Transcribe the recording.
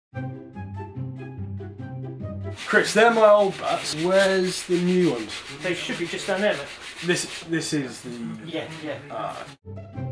Chris, they're my old bats. Where's the new ones? They should be just down there, mate. This is the... Yeah.